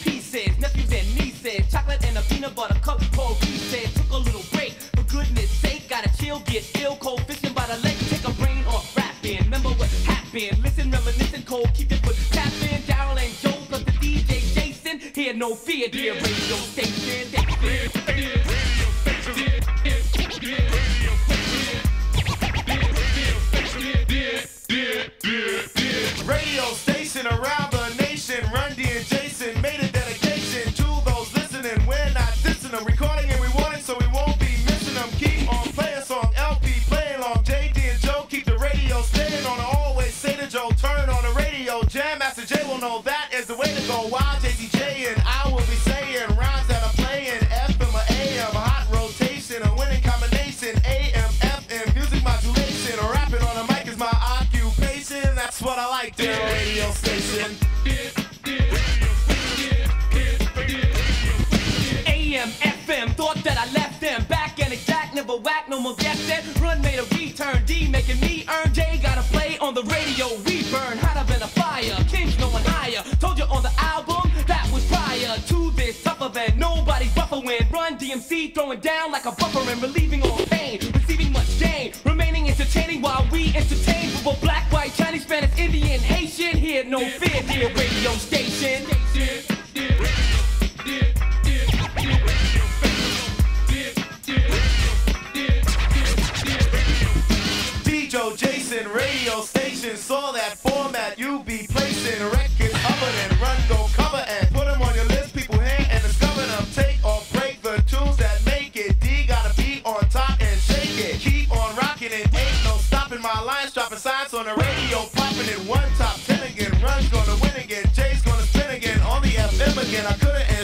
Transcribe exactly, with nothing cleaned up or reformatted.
pieces, nephews and nieces, chocolate and a peanut butter cup called Reese's. Took a little break, for goodness sake, gotta chill, get ill, cold fishing by the lake, take a brain off rapping. Remember what happened? Listen, reminiscing, cold, keep your foot tapping. Daryl and Joe plus the D J Jason. Hear no fear, dear radio station. Radio station around the nation, Run D and Jason made a dedication to those listening. We're not dissing them, recording and we want it, so we won't be missing them. Keep on playing song, L P playing long. J D and Joe keep the radio staying on. I always say to Joe, turn on the radio. Jam Master J will know that is the way to go. While J D J and I will be saying rhymes that are playing F M or A M, hot rotation, a winning combination. A M, F M, music modulation. Rapping on the mic is my occupation. That's what I like, the radio station. A M, F M, thought that I left them back and exact, never whack, no more guessing. Run made a return, D making me earn. J gotta play on the radio, we burn hotter than a fire. Kings no one higher, told you on the album that was prior to this. Tougher than nobody buffer when Run D M C throwing down like a buffer and relieving all pain, receiving much gain, remaining entertaining while we entertain. For black, white, Chinese, Spanish, Indian, Haitian, hear no fear, dear radio station. D J Jason, radio station, saw that format you be placing. Records other than Run, go cover and put them on your list. People hear and discover them. Take or break the tunes that make it. D gotta be on top and shake it. Keep on rocking it, ain't no stopping. My lines dropping signs on the radio, popping it one top ten again. Run's gonna win again, J's gonna spin again on the F M again. I couldn't